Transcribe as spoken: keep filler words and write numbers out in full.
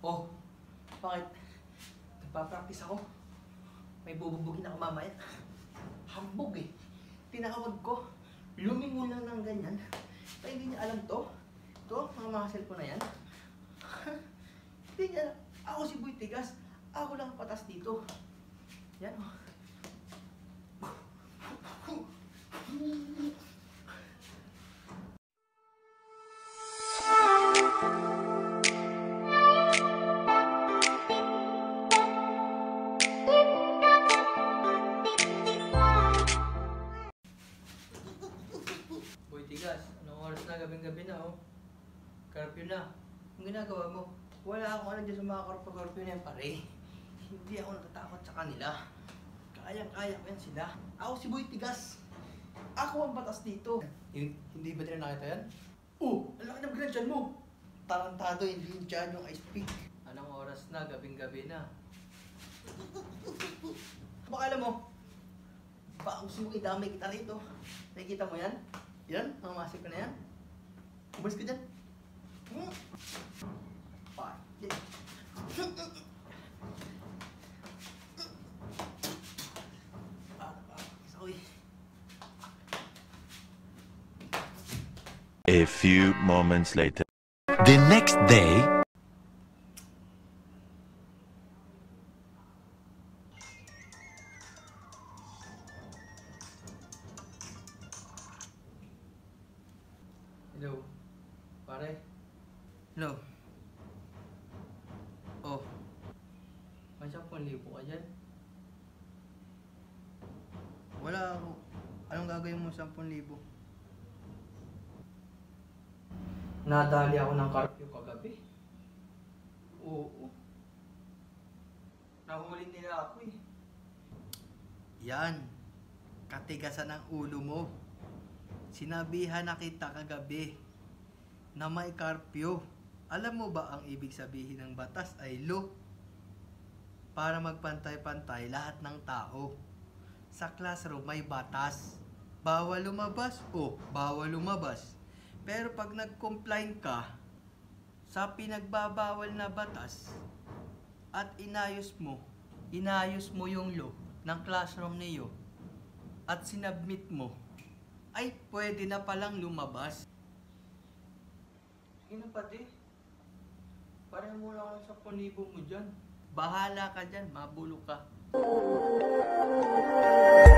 Oh, bakit? Nagpa-practice ako. May bububugin ako mamaya. Hambog eh. Tinawag ko. Lumingon lang ng ganyan. Ay, hindi niya alam to. Ito, mga muscle ko na yan. Hindi niya. Ako si Boy Tigas. Ako lang patas dito. Yan oh. Boy Tigas, anong oras na? Gabing-gabi na oh. Curfew na. Ang ginagawa mo? Wala akong ano dyan sa mga karpa-curfew na yan, pare. Hindi ako natatakot sa kanila. Kayang-kaya ko yan sila. Ako si Boy Tigas. Ako ang batas dito. Hindi ba rin nakita yan? Oh, ang laki ng grandsyan mo. Tarantado, hindi yung dyan yung I speak. Anong oras na? Gabing-gabi na. Baka alam mo, baka gusto mo idamay kita rito. Nakikita mo yan? Yan, mga masik ko na yan. Umalis ka dyan. Hmm. Pa, yan. A few moments later. The next day. Hello, pare. Hello. Oh, may sampung libo ka dyan? Wala ako. Anong gagawin mo sampung libo? Nadali ako ng curfew kagabi. Oo. Nahuli nila ako eh. Yan. Katigasan ang ulo mo. Sinabihan na kita kagabi na may curfew. Alam mo ba ang ibig sabihin ng batas ay law? Para magpantay-pantay lahat ng tao. Sa classroom may batas. Bawal lumabas o bawal lumabas. Pero pag nag-comply ka sa pinagbabawal na batas at inayos mo, inayos mo yung law ng classroom niyo at sinubmit mo, ay pwede na palang lumabas. Sige na pati. Pareho mo lang sa punibo mo dyan. Bahala ka dyan, mabulok ka.